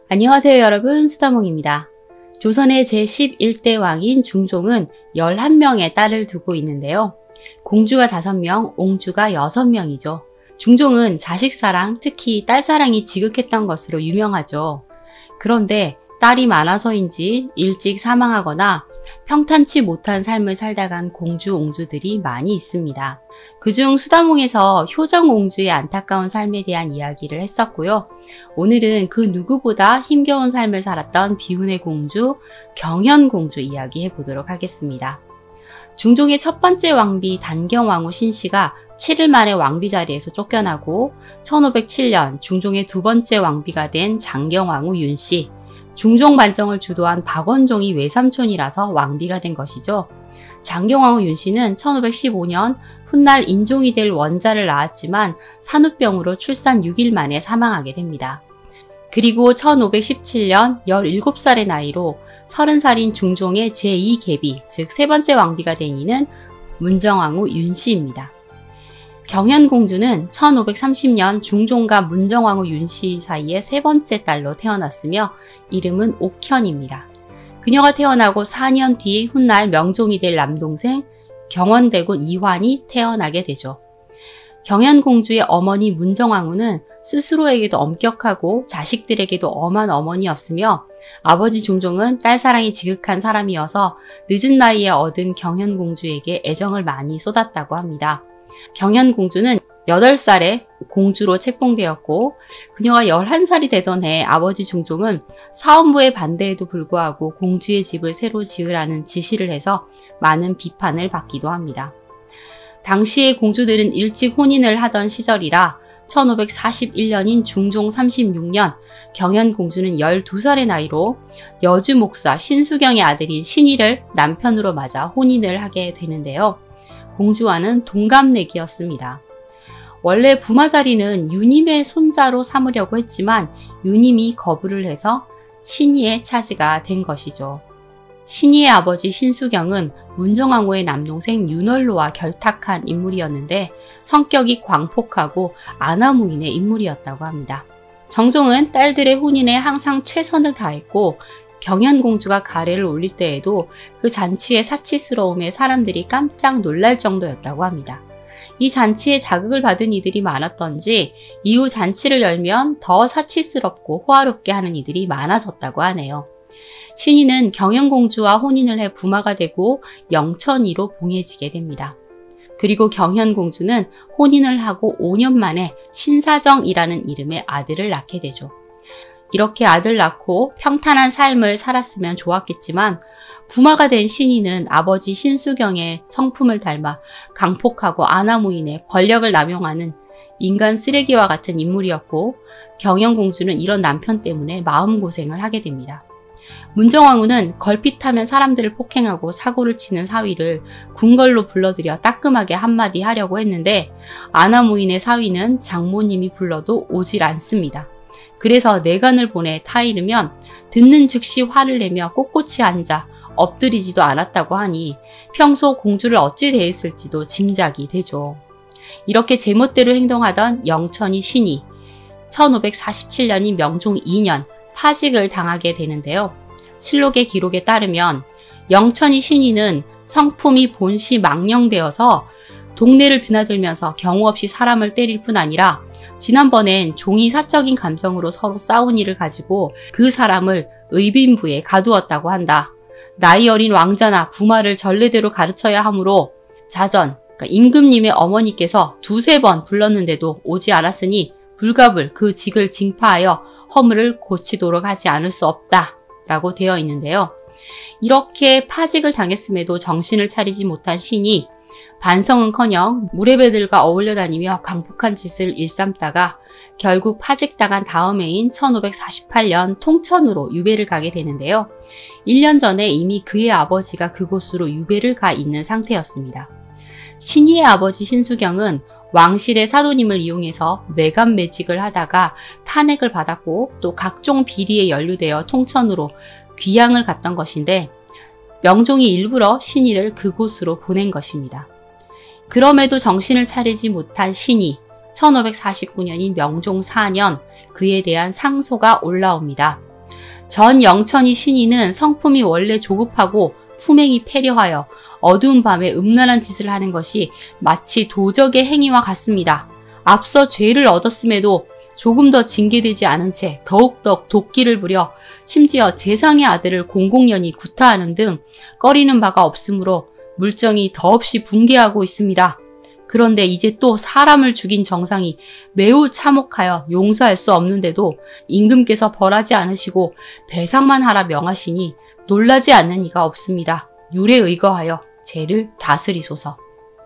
안녕하세요 여러분, 수다몽입니다. 조선의 제11대 왕인 중종은 11명의 딸을 두고 있는데요. 공주가 5명, 옹주가 6명이죠. 중종은 자식사랑, 특히 딸사랑이 지극했던 것으로 유명하죠. 그런데 딸이 많아서인지 일찍 사망하거나 평탄치 못한 삶을 살다 간 공주, 옹주들이 많이 있습니다. 그중 수다몽에서 효정옹주의 안타까운 삶에 대한 이야기를 했었고요. 오늘은 그 누구보다 힘겨운 삶을 살았던 비운의 공주, 경현공주 이야기 해보도록 하겠습니다. 중종의 첫 번째 왕비 단경왕후 신씨가 7일 만에 왕비 자리에서 쫓겨나고 1507년 중종의 두 번째 왕비가 된 장경왕후 윤씨, 중종 반정을 주도한 박원종이 외삼촌이라서 왕비가 된 것이죠. 장경왕후 윤씨는 1515년 훗날 인종이 될 원자를 낳았지만 산후병으로 출산 6일 만에 사망하게 됩니다. 그리고 1517년 17살의 나이로 30살인 중종의 제2계비, 즉 세 번째 왕비가 된 이는 문정왕후 윤씨입니다. 경현공주는 1530년 중종과 문정왕후 윤씨 사이의 세 번째 딸로 태어났으며 이름은 옥현입니다. 그녀가 태어나고 4년 뒤 훗날 명종이 될 남동생 경원대군 이환이 태어나게 되죠. 경현공주의 어머니 문정왕후는 스스로에게도 엄격하고 자식들에게도 엄한 어머니였으며 아버지 중종은 딸사랑이 지극한 사람이어서 늦은 나이에 얻은 경현공주에게 애정을 많이 쏟았다고 합니다. 경현공주는 8살에 공주로 책봉되었고 그녀가 11살이 되던 해 아버지 중종은 사원부의 반대에도 불구하고 공주의 집을 새로 지으라는 지시를 해서 많은 비판을 받기도 합니다. 당시의 공주들은 일찍 혼인을 하던 시절이라 1541년인 중종 36년 경현공주는 12살의 나이로 여주목사 신수경의 아들인 신의를 남편으로 맞아 혼인을 하게 되는데요. 공주와는 동갑내기였습니다. 원래 부마자리는 유님의 손자로 삼으려고 했지만 유님이 거부를 해서 신의의 차지가 된 것이죠. 신의의 아버지 신수경은 문정왕후의 남동생 윤월로와 결탁한 인물이었는데 성격이 광폭하고 아나무인의 인물이었다고 합니다. 정종은 딸들의 혼인에 항상 최선을 다했고 경현공주가 가래를 올릴 때에도 그 잔치의 사치스러움에 사람들이 깜짝 놀랄 정도였다고 합니다. 이 잔치에 자극을 받은 이들이 많았던지 이후 잔치를 열면 더 사치스럽고 호화롭게 하는 이들이 많아졌다고 하네요. 신의는 경현공주와 혼인을 해 부마가 되고 영천이로 봉해지게 됩니다. 그리고 경현공주는 혼인을 하고 5년 만에 신사정이라는 이름의 아들을 낳게 되죠. 이렇게 아들 낳고 평탄한 삶을 살았으면 좋았겠지만 부마가 된 신의는 아버지 신수경의 성품을 닮아 강폭하고 아나무인의 권력을 남용하는 인간 쓰레기와 같은 인물이었고 경현공주는 이런 남편 때문에 마음고생을 하게 됩니다. 문정왕후는 걸핏하면 사람들을 폭행하고 사고를 치는 사위를 궁궐로 불러들여 따끔하게 한마디 하려고 했는데 아나무인의 사위는 장모님이 불러도 오질 않습니다. 그래서 내간을 보내 타이르면 듣는 즉시 화를 내며 꼿꼿이 앉아 엎드리지도 않았다고 하니 평소 공주를 어찌 대했을지도 짐작이 되죠. 이렇게 제멋대로 행동하던 영천이 신의, 1547년인 명종 2년 파직을 당하게 되는데요. 실록의 기록에 따르면 영천이 신의는 성품이 본시 망령되어서 동네를 드나들면서 경우 없이 사람을 때릴 뿐 아니라 지난번엔 종이 사적인 감정으로 서로 싸운 일을 가지고 그 사람을 의빈부에 가두었다고 한다. 나이 어린 왕자나 부마를 전례대로 가르쳐야 하므로 자전, 그러니까 임금님의 어머니께서 2-3번 불렀는데도 오지 않았으니 불갑을 그 직을 징파하여 허물을 고치도록 하지 않을 수 없다 라고 되어 있는데요. 이렇게 파직을 당했음에도 정신을 차리지 못한 신이 반성은커녕 무례배들과 어울려 다니며 강폭한 짓을 일삼다가 결국 파직당한 다음 해인 1548년 통천으로 유배를 가게 되는데요. 1년 전에 이미 그의 아버지가 그곳으로 유배를 가 있는 상태였습니다. 신의의 아버지 신수경은 왕실의 사도님을 이용해서 매간매직을 하다가 탄핵을 받았고 또 각종 비리에 연루되어 통천으로 귀양을 갔던 것인데 명종이 일부러 신의를 그곳으로 보낸 것입니다. 그럼에도 정신을 차리지 못한 신의, 1549년인 명종 4년 그에 대한 상소가 올라옵니다. 전 영천이 신이는 성품이 원래 조급하고 품행이 패려하여 어두운 밤에 음란한 짓을 하는 것이 마치 도적의 행위와 같습니다. 앞서 죄를 얻었음에도 조금 더 징계되지 않은 채 더욱더 도끼를 부려 심지어 재상의 아들을 공공연히 구타하는 등 꺼리는 바가 없으므로 물정이 더없이 붕괴하고 있습니다. 그런데 이제 또 사람을 죽인 정상이 매우 참혹하여 용서할 수 없는데도 임금께서 벌하지 않으시고 배상만 하라 명하시니 놀라지 않는 이가 없습니다. 율에 의거하여 죄를 다스리소서.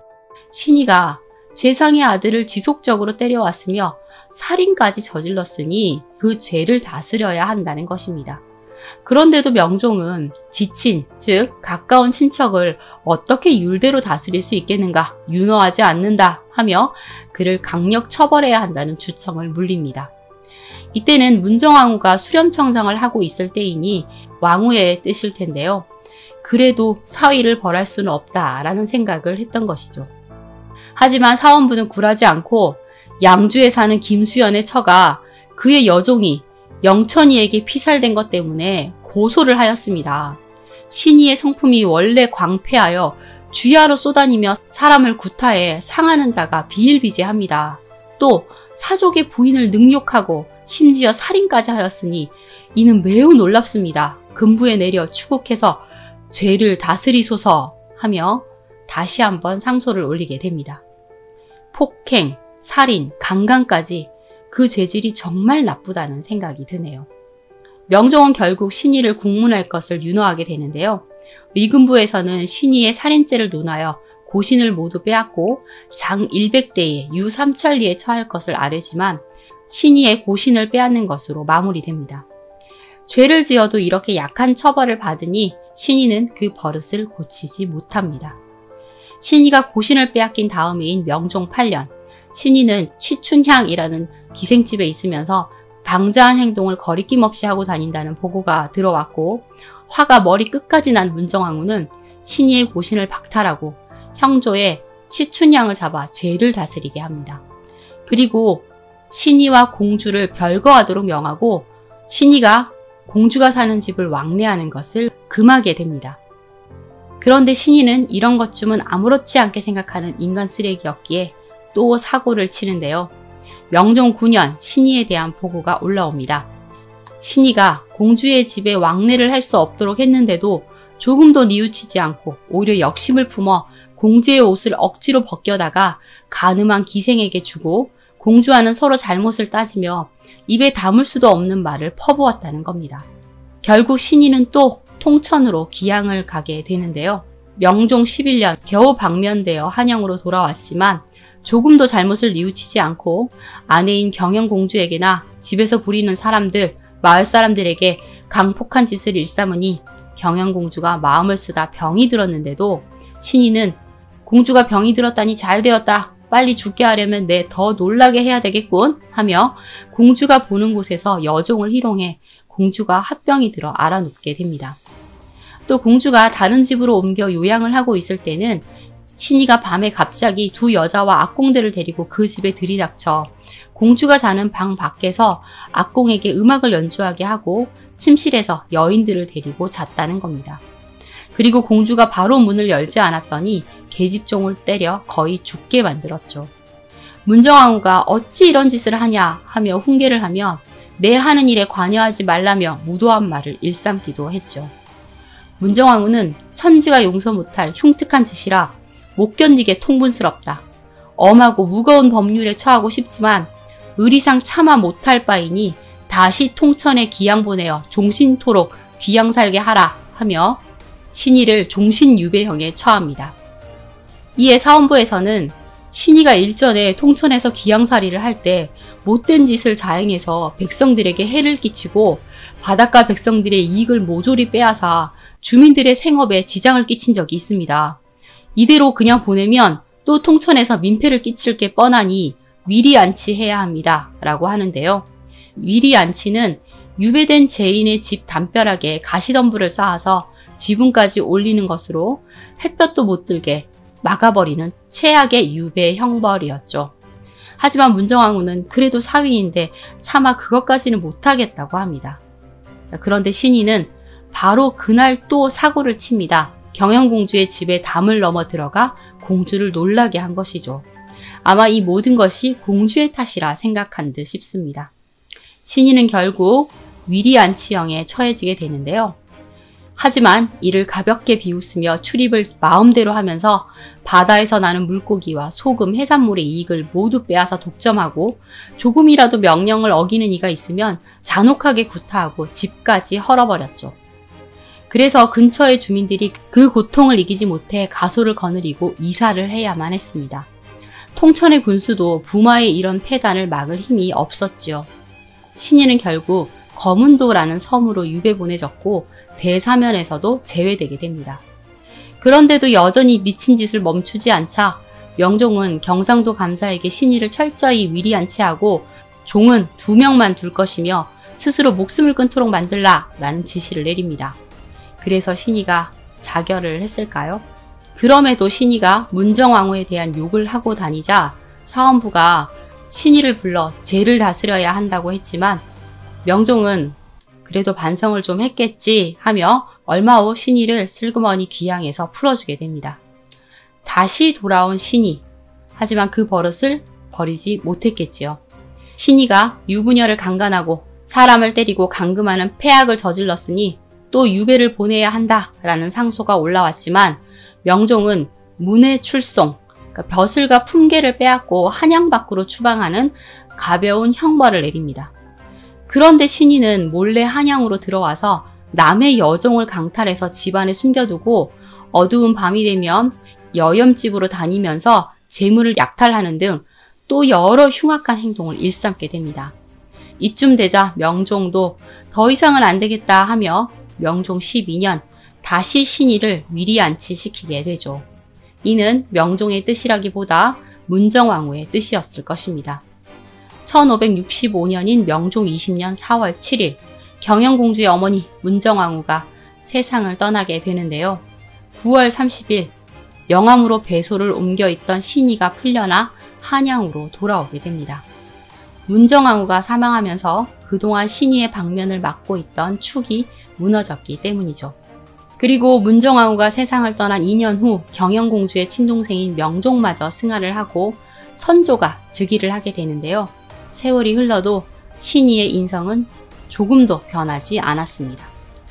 신이가 재상의 아들을 지속적으로 때려왔으며 살인까지 저질렀으니 그 죄를 다스려야 한다는 것입니다. 그런데도 명종은 지친, 즉 가까운 친척을 어떻게 율대로 다스릴 수 있겠는가, 윤허하지 않는다 하며 그를 강력 처벌해야 한다는 주청을 물립니다. 이때는 문정왕후가 수렴청정을 하고 있을 때이니 왕후의 뜻일 텐데요. 그래도 사위를 벌할 수는 없다라는 생각을 했던 것이죠. 하지만 사원부는 굴하지 않고 양주에 사는 김수연의 처가 그의 여종이 영천이에게 피살된 것 때문에 고소를 하였습니다. 신이의 성품이 원래 광패하여 주야로 쏘다니며 사람을 구타해 상하는 자가 비일비재합니다. 또 사족의 부인을 능욕하고 심지어 살인까지 하였으니 이는 매우 놀랍습니다. 금부에 내려 추국해서 죄를 다스리소서 하며 다시 한번 상소를 올리게 됩니다. 폭행, 살인, 강간까지 그 죄질이 정말 나쁘다는 생각이 드네요. 명종은 결국 신이를 국문할 것을 윤허하게 되는데요. 의금부에서는 신이의 살인죄를 논하여 고신을 모두 빼앗고 장 100대에 유 삼천리에 처할 것을 아뢰지만 신이의 고신을 빼앗는 것으로 마무리됩니다. 죄를 지어도 이렇게 약한 처벌을 받으니 신이는 그 버릇을 고치지 못합니다. 신이가 고신을 빼앗긴 다음해인 명종 8년, 신이는 취춘향이라는 기생집에 있으면서 방자한 행동을 거리낌 없이 하고 다닌다는 보고가 들어왔고 화가 머리 끝까지 난 문정왕후는 신이의 고신을 박탈하고 형조에 취춘향을 잡아 죄를 다스리게 합니다. 그리고 신이와 공주를 별거하도록 명하고 신이가 공주가 사는 집을 왕래하는 것을 금하게 됩니다. 그런데 신이는 이런 것쯤은 아무렇지 않게 생각하는 인간 쓰레기였기에 또 사고를 치는데요. 명종 9년 신이에 대한 보고가 올라옵니다. 신이가 공주의 집에 왕래를 할 수 없도록 했는데도 조금도 뉘우치지 않고 오히려 역심을 품어 공주의 옷을 억지로 벗겨다가 가늠한 기생에게 주고 공주와는 서로 잘못을 따지며 입에 담을 수도 없는 말을 퍼부었다는 겁니다. 결국 신이는 또 통천으로 기양을 가게 되는데요. 명종 11년 겨우 방면되어 한양으로 돌아왔지만 조금도 잘못을 뉘우치지 않고 아내인 경영공주에게나 집에서 부리는 사람들, 마을 사람들에게 강폭한 짓을 일삼으니 경영공주가 마음을 쓰다 병이 들었는데도 신이는 공주가 병이 들었다니 잘 되었다. 빨리 죽게 하려면 내 더 놀라게 해야 되겠군 하며 공주가 보는 곳에서 여종을 희롱해 공주가 합병이 들어 알아눕게 됩니다. 또 공주가 다른 집으로 옮겨 요양을 하고 있을 때는 신이가 밤에 갑자기 두 여자와 악공들을 데리고 그 집에 들이닥쳐 공주가 자는 방 밖에서 악공에게 음악을 연주하게 하고 침실에서 여인들을 데리고 잤다는 겁니다. 그리고 공주가 바로 문을 열지 않았더니 계집종을 때려 거의 죽게 만들었죠. 문정왕후가 어찌 이런 짓을 하냐 하며 훈계를 하며 내 하는 일에 관여하지 말라며 무도한 말을 일삼기도 했죠. 문정왕후는 천지가 용서 못할 흉특한 짓이라 못 견디게 통분스럽다. 엄하고 무거운 법률에 처하고 싶지만 의리상 차마 못할 바이니 다시 통천에 기양 보내어 종신토록 귀양 살게 하라 하며 신이를 종신유배형에 처합니다. 이에 사원부에서는 신이가 일전에 통천에서 기양살이를 할 때 못된 짓을 자행해서 백성들에게 해를 끼치고 바닷가 백성들의 이익을 모조리 빼앗아 주민들의 생업에 지장을 끼친 적이 있습니다. 이대로 그냥 보내면 또 통천에서 민폐를 끼칠 게 뻔하니 위리안치해야 합니다. 라고 하는데요. 위리안치는 유배된 죄인의 집 담벼락에 가시덤불을 쌓아서 지붕까지 올리는 것으로 햇볕도 못 들게 막아버리는 최악의 유배 형벌이었죠. 하지만 문정왕후는 그래도 사위인데 차마 그것까지는 못하겠다고 합니다. 그런데 신이는 바로 그날 또 사고를 칩니다. 경영공주의 집에 담을 넘어 들어가 공주를 놀라게 한 것이죠. 아마 이 모든 것이 공주의 탓이라 생각한 듯 싶습니다. 신이는 결국 위리안치형에 처해지게 되는데요. 하지만 이를 가볍게 비웃으며 출입을 마음대로 하면서 바다에서 나는 물고기와 소금, 해산물의 이익을 모두 빼앗아 독점하고 조금이라도 명령을 어기는 이가 있으면 잔혹하게 구타하고 집까지 헐어버렸죠. 그래서 근처의 주민들이 그 고통을 이기지 못해 가소를 거느리고 이사를 해야만 했습니다. 통천의 군수도 부마의 이런 폐단을 막을 힘이 없었지요. 신이는 결국 거문도라는 섬으로 유배 보내졌고 대사면에서도 제외되게 됩니다. 그런데도 여전히 미친 짓을 멈추지 않자 명종은 경상도 감사에게 신이를 철저히 위리안치하고 종은 2명만 둘 것이며 스스로 목숨을 끊도록 만들라 라는 지시를 내립니다. 그래서 신이가 자결을 했을까요? 그럼에도 신이가 문정왕후에 대한 욕을 하고 다니자 사헌부가 신이를 불러 죄를 다스려야 한다고 했지만 명종은 그래도 반성을 좀 했겠지 하며 얼마 후 신이를 슬그머니 귀양에서 풀어주게 됩니다. 다시 돌아온 신이, 하지만 그 버릇을 버리지 못했겠지요. 신이가 유부녀를 강간하고 사람을 때리고 감금하는 폐악을 저질렀으니 또 유배를 보내야 한다라는 상소가 올라왔지만 명종은 문의 출송, 그러니까 벼슬과 품계를 빼앗고 한양 밖으로 추방하는 가벼운 형벌을 내립니다. 그런데 신이는 몰래 한양으로 들어와서 남의 여종을 강탈해서 집안에 숨겨두고 어두운 밤이 되면 여염집으로 다니면서 재물을 약탈하는 등 또 여러 흉악한 행동을 일삼게 됩니다. 이쯤 되자 명종도 더 이상은 안 되겠다 하며 명종 12년 다시 신이를 위리안치시키게 되죠. 이는 명종의 뜻이라기보다 문정왕후의 뜻이었을 것입니다. 1565년인 명종 20년 4월 7일 경영공주의 어머니 문정왕후가 세상을 떠나게 되는데요. 9월 30일 영암으로 배소를 옮겨 있던 신이가 풀려나 한양으로 돌아오게 됩니다. 문정왕후가 사망하면서 그동안 신이의 방면을 막고 있던 축이 무너졌기 때문이죠. 그리고 문정왕후가 세상을 떠난 2년 후 경영공주의 친동생인 명종마저 승하를 하고 선조가 즉위를 하게 되는데요. 세월이 흘러도 신이의 인성은 조금도 변하지 않았습니다.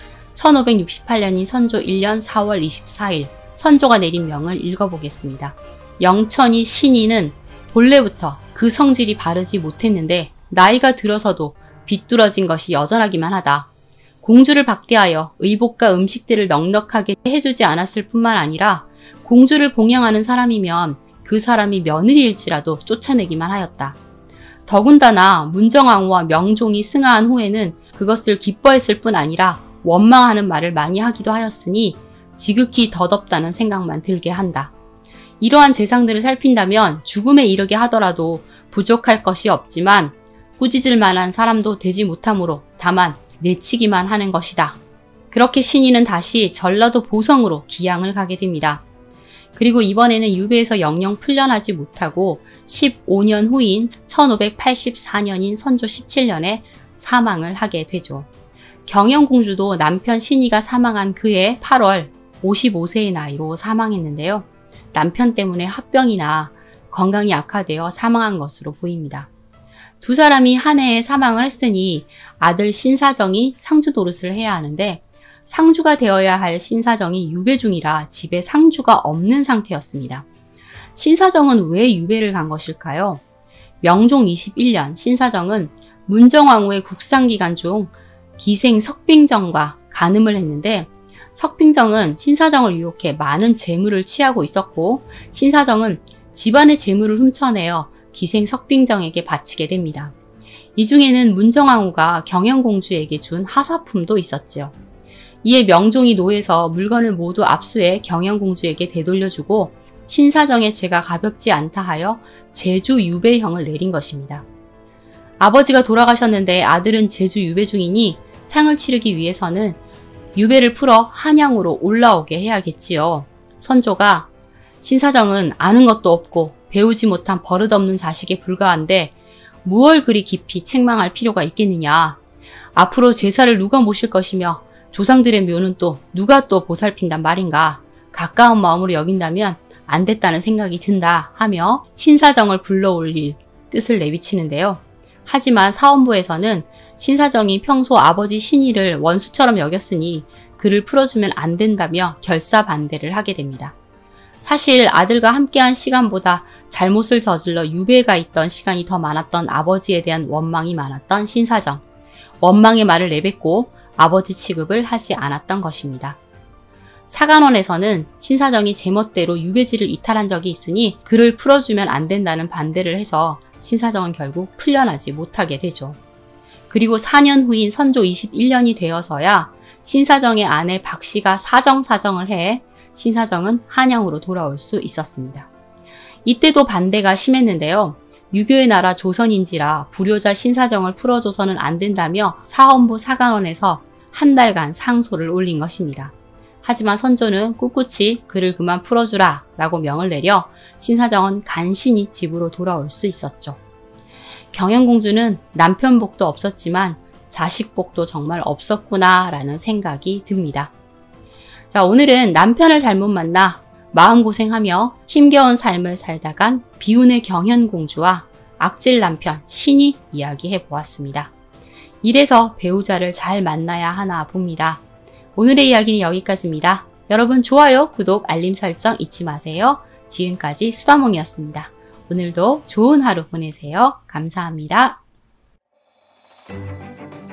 1568년인 선조 1년 4월 24일 선조가 내린 명을 읽어보겠습니다. 영천이 신이는 본래부터 그 성질이 바르지 못했는데 나이가 들어서도 비뚤어진 것이 여전하기만 하다. 공주를 박대하여 의복과 음식들을 넉넉하게 해주지 않았을 뿐만 아니라 공주를 봉양하는 사람이면 그 사람이 며느리일지라도 쫓아내기만 하였다. 더군다나 문정왕후와 명종이 승하한 후에는 그것을 기뻐했을 뿐 아니라 원망하는 말을 많이 하기도 하였으니 지극히 덧없다는 생각만 들게 한다. 이러한 재상들을 살핀다면 죽음에 이르게 하더라도 부족할 것이 없지만 꾸짖을 만한 사람도 되지 못하므로 다만 내치기만 하는 것이다. 그렇게 신이는 다시 전라도 보성으로 기양을 가게 됩니다. 그리고 이번에는 유배에서 영영 풀려나지 못하고 15년 후인 1584년인 선조 17년에 사망을 하게 되죠. 경영공주도 남편 신이가 사망한 그해 8월 55세의 나이로 사망했는데요. 남편 때문에 합병이나 건강이 악화되어 사망한 것으로 보입니다. 두 사람이 한 해에 사망을 했으니 아들 신사정이 상주 노릇을 해야 하는데 상주가 되어야 할 신사정이 유배 중이라 집에 상주가 없는 상태였습니다. 신사정은 왜 유배를 간 것일까요? 명종 21년 신사정은 문정왕후의 국상기간 중 기생 석빙정과 간음을 했는데 석빙정은 신사정을 유혹해 많은 재물을 취하고 있었고 신사정은 집안의 재물을 훔쳐내어 기생 석빙정에게 바치게 됩니다. 이 중에는 문정왕후가 경영공주에게 준 하사품도 있었지요. 이에 명종이 노에서 물건을 모두 압수해 경영공주에게 되돌려주고 신사정의 죄가 가볍지 않다 하여 제주 유배형을 내린 것입니다. 아버지가 돌아가셨는데 아들은 제주 유배 중이니 상을 치르기 위해서는 유배를 풀어 한양으로 올라오게 해야겠지요. 선조가 신사정은 아는 것도 없고 배우지 못한 버릇없는 자식에 불과한데 무얼 그리 깊이 책망할 필요가 있겠느냐. 앞으로 제사를 누가 모실 것이며 조상들의 묘는 또 누가 또 보살핀단 말인가. 가까운 마음으로 여긴다면 안 됐다는 생각이 든다 하며 신사정을 불러올릴 뜻을 내비치는데요. 하지만 사원부에서는 신사정이 평소 아버지 신의를 원수처럼 여겼으니 그를 풀어주면 안 된다며 결사 반대를 하게 됩니다. 사실 아들과 함께한 시간보다 잘못을 저질러 유배가 있던 시간이 더 많았던 아버지에 대한 원망이 많았던 신사정. 원망의 말을 내뱉고 아버지 취급을 하지 않았던 것입니다. 사간원에서는 신사정이 제멋대로 유배지를 이탈한 적이 있으니 그를 풀어주면 안 된다는 반대를 해서 신사정은 결국 풀려나지 못하게 되죠. 그리고 4년 후인 선조 21년이 되어서야 신사정의 아내 박씨가 사정을 해 신사정은 한양으로 돌아올 수 있었습니다. 이때도 반대가 심했는데요. 유교의 나라 조선인지라 불효자 신사정을 풀어줘서는 안 된다며 사헌부 사간원에서 한 달간 상소를 올린 것입니다. 하지만 선조는 꿋꿋이 그를 그만 풀어주라 라고 명을 내려 신사정은 간신히 집으로 돌아올 수 있었죠. 경현공주는 남편 복도 없었지만 자식 복도 정말 없었구나 라는 생각이 듭니다. 자, 오늘은 남편을 잘못 만나 마음고생하며 힘겨운 삶을 살다간 비운의 경현공주와 악질 남편 신이 이야기해 보았습니다. 이래서 배우자를 잘 만나야 하나 봅니다. 오늘의 이야기는 여기까지입니다. 여러분 좋아요, 구독, 알림 설정 잊지 마세요. 지금까지 수다몽이었습니다. 오늘도 좋은 하루 보내세요. 감사합니다.